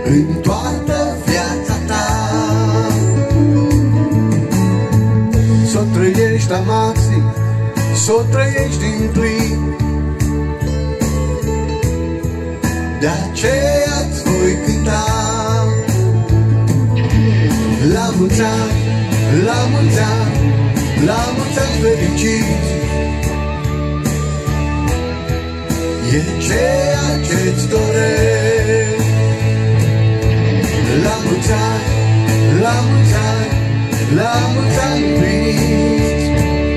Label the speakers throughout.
Speaker 1: în toată viața ta. S-o trăiești la maxim, s-o trăiești din plin. De aceea-ți voi cânta la mulți ani, la mulți ani, la mulți ani fericiți. E ceea ce-ți doresc. La mulți ani, la mulți ani, la mulți ani împliniți,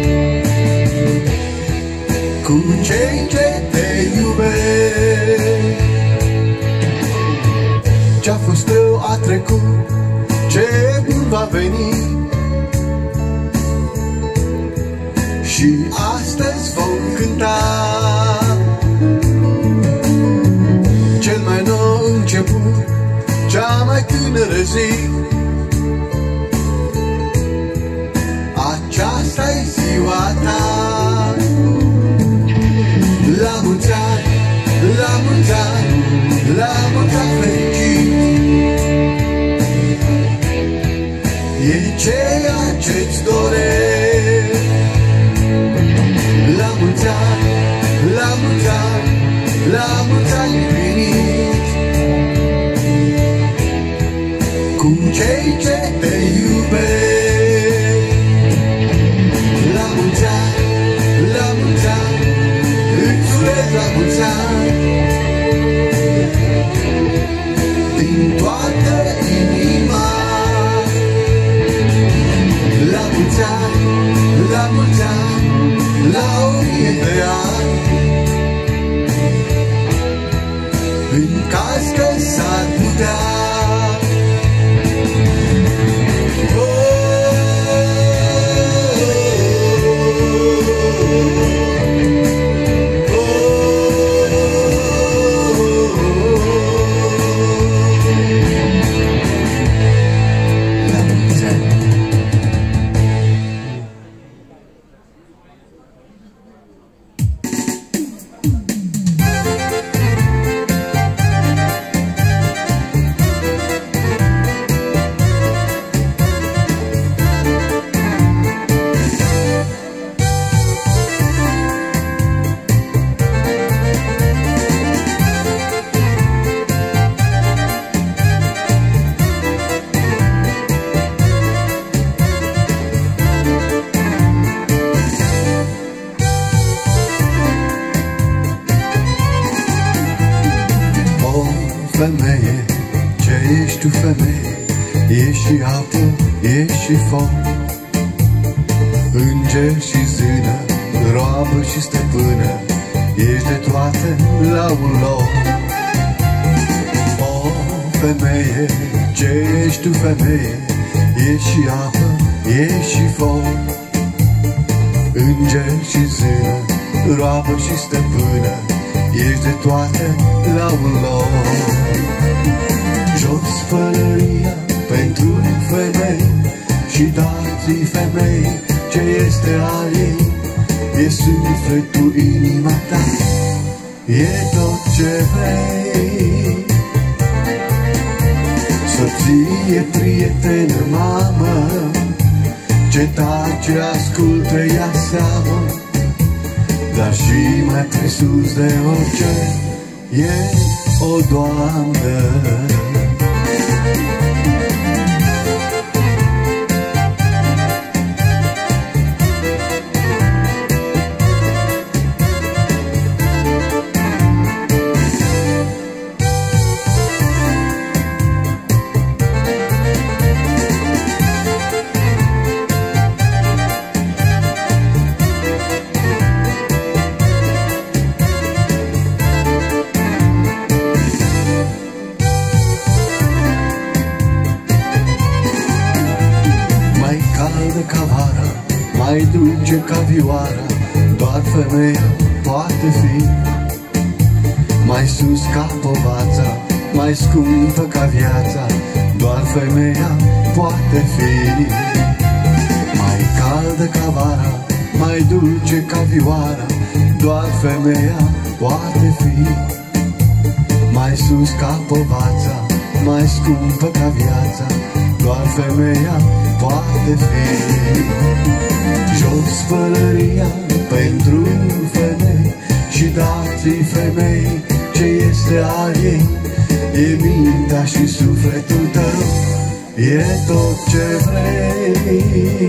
Speaker 1: cu cei ce te iubesc. Ce-a fost rău a trecut, ce bun va veni, și astăzi vom cânta cel mai nou început, cea mai tânără zi. Aceasta-i ziua ta. La mulți ani, la mulți ani, la mulți ani fericiți. E ceea ce-ți doresc. La mulți ani, la mulți ani, la mulți ani împliniți, cu cei ce te iubesc. La mulți ani, la mulți ani, îți urez la mulți ani, din toată inima. La mulți ani, la mulți ani, la 1000 de ani, în caz că s-ar putea. Femeie, ce ești tu, femeie? Ești și apă, ești și foc, înger și zână, roabă și stăpână, ești de toate la un loc. O, femeie, ce ești tu, femeie? Ești și apă, ești și foc, înger și zână, roabă și stăpână, ești de toate la un loc. Jos pălăria pentru femei și dați-i femei ce este al ei. E sufletul, inima ta, e tot ce vrei. Soție, prietenă, mamă, ce tace, ascultă, ia seamă, dar și mai presus de orice e o doamnă. Ca vara, mai dulce ca vioara, doar femeia poate fi. Mai sus ca povața, mai scumpă ca viața, doar femeia poate fi. Mai caldă ca vara, mai dulce ca vioara, doar femeia poate fi. Mai sus ca povața, mai scumpă ca viața, doar femeia poate fi. Jos pălăria pentru femei și dați-i femei ce este al ei. E mintea și sufletul tău, e tot ce vrei.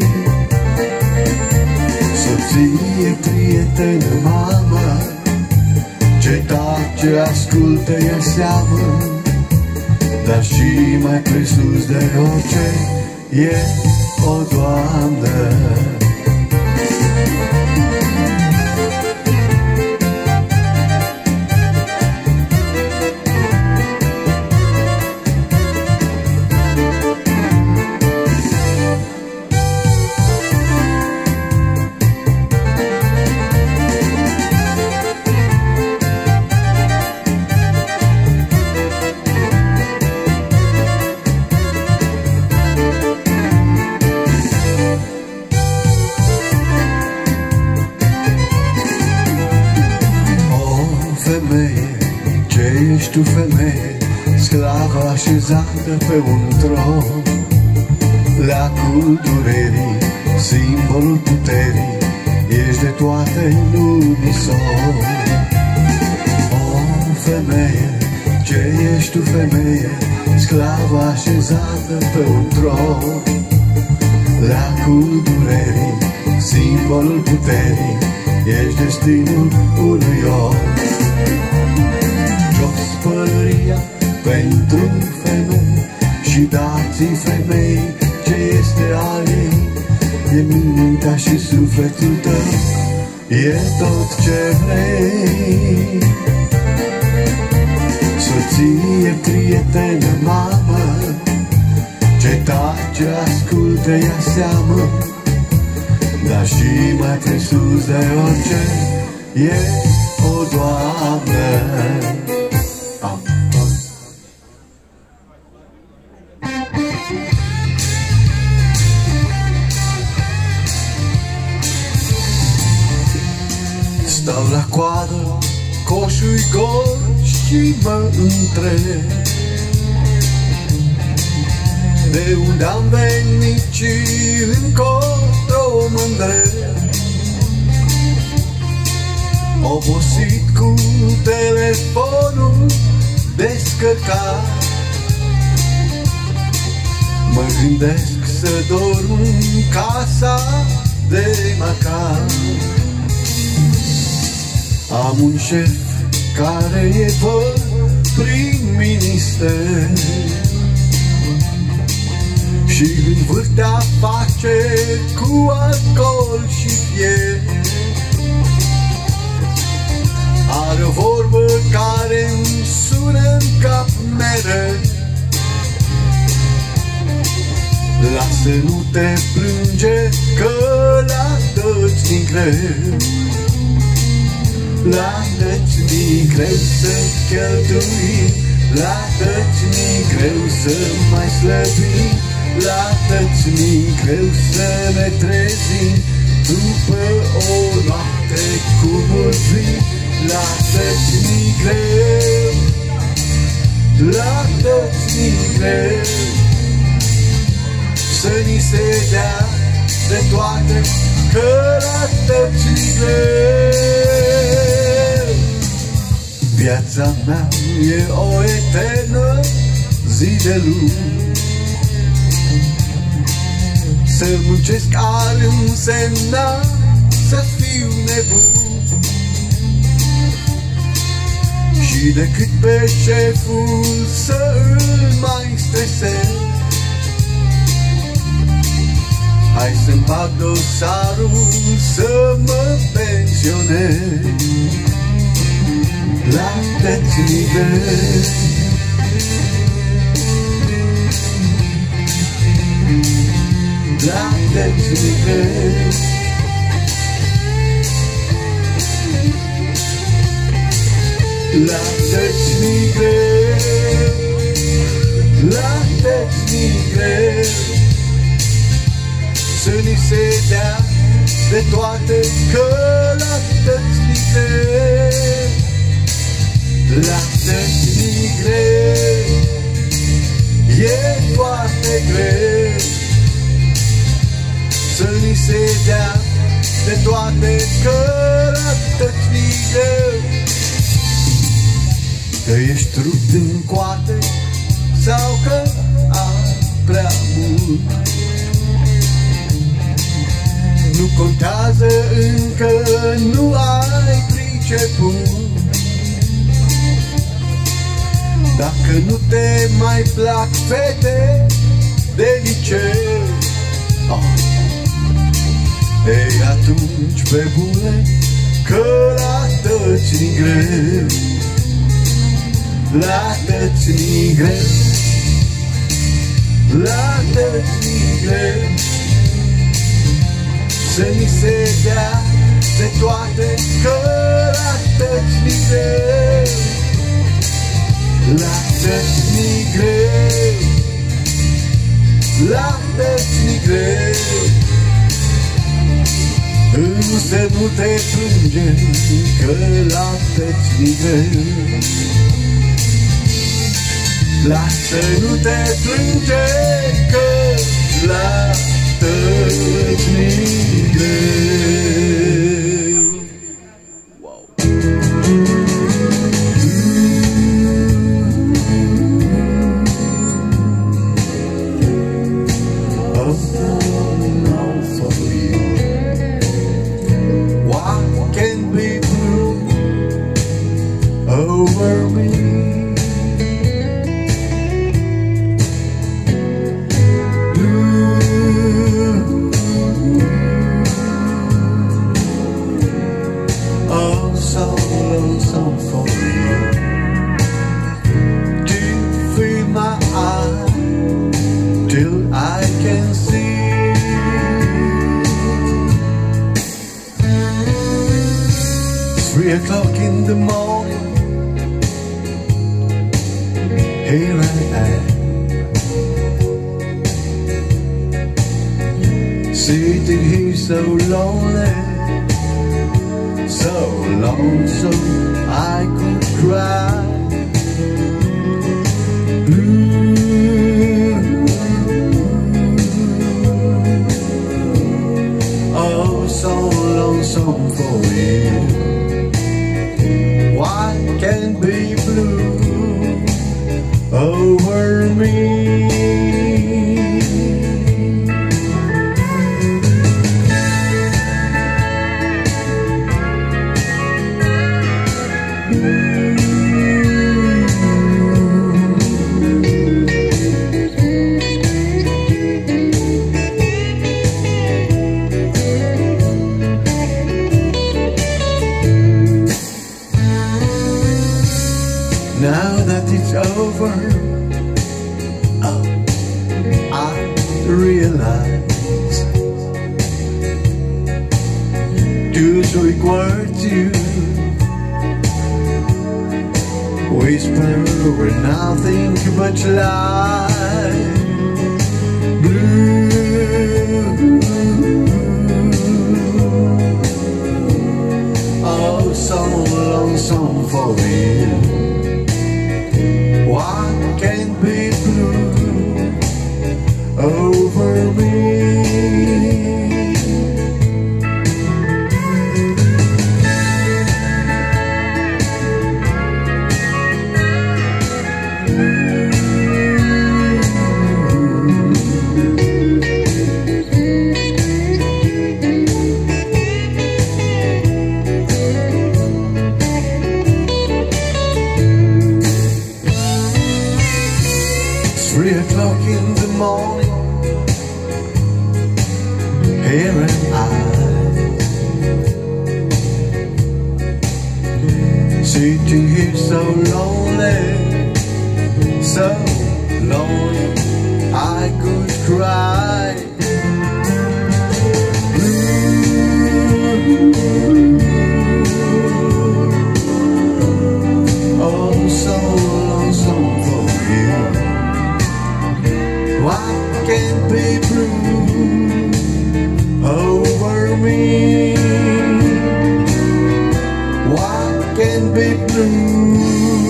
Speaker 1: Soție, prietenă, mamă, ce tace, ascultă, e seamă, dar și mai presus de orice e o doamnă. Ce ești tu, femeie, sclavă așezată pe un tron, leacul durerii, simbolul puterii, ești de toate în unison. O, femeie, ce ești tu, femeie, sclavă așezată pe un tron, leacul durerii, simbolul puterii, ești destinul unui om. Pălăria pentru femei și dați-i femei ce este al ei. E mintea și sufletul tău, e tot ce vrei. Soție, prietenă, mamă, ce tace, ascultă, ia seamă, dar și mai presus de orice e o doamnă. Stau la coadă, coșul-i gol și mă întreb de unde am venit și încotro mă îndrept. Obosit cu telefonul descărcat, mă gândesc să dorm în casa de macar. Am un șef care e prim-minister și învârte afaceri cu alcool și fier. Are o vorbă care îmi sună în cap mereu: lasă, nu te plânge, că la toți din greu. La toți mi greu să cheltuim, la toți mi greu să mai slăbim, la toți mi greu să ne trezim după o noapte cu mult vin. La toți mi greu, la toți mi greu să ni se dea de toate, că la toți mi greu. Viața mea e o eternă zi de luni, să muncesc ar însemna să fiu nebun, și decât pe șeful să îl mai stresez, hai să-mi bag dosarul să mă pensionez. La toți mi greu, la toți mi greu, la toți mi greu, la toți mi greu să ni se dea de toate, că la toți mi greu. La toți mi greu, dea de toate cărătățile. Că ești trup din coate sau că ai prea mult, nu contează, încă nu ai priceput. Dacă nu te mai plac fete de liceu, ei atunci pe bune, că la tăți-ni greu, la tăți-ni greu, la tăți-ni greu, să ni se dea de toate, că la tăți-ni greu, la tăți-ni greu, la tăți-ni greu. Însă nu te plânge, că la tăți-ni greu. Lasă, nu te plânge, că la tăți-ni greu. Wow. Over me, oh, so lonesome for you to fill my eyes till I can see. 3 o'clock in the morning, here I am, sitting here so lonely, so lonesome I could cry. Oh, so lonesome for you. Why can't be blue over me? Now that it's over, oh, I realize two sweet words you whisper were nothing but lies. Blue, oh, so lonesome for you. Why can't be blue over me? Three o'clock in the morning, here am I, sitting here so lonely, so lonely I could cry. Oh, so lonesome for you. Why can't be blue over me? Why can't be blue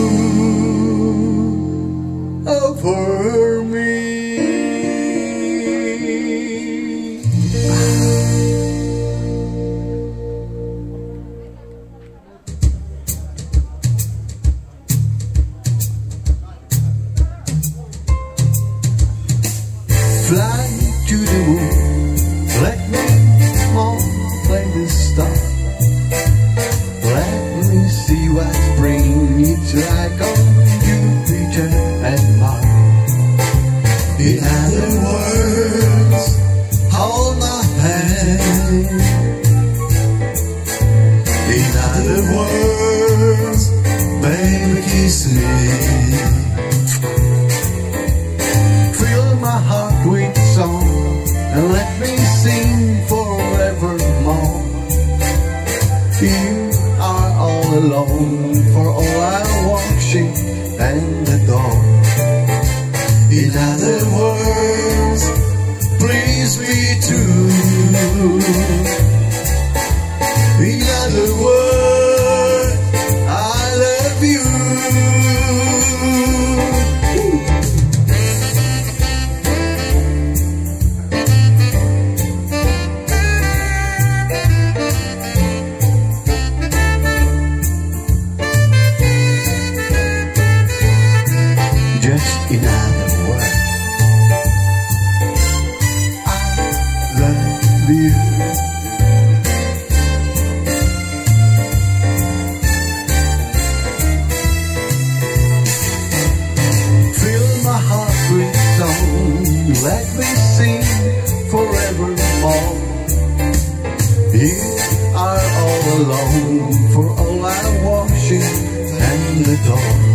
Speaker 1: over me? In other words, hold my hand. In other words, baby, kiss me. Fill my heart with song and let me sing forevermore. You are all alone for all I worship and adore. In other words, please be true. In other words, I love you. Just in other words, I love you. Fill my heart with song, let me sing forevermore. You are all alone for all I worship and adore.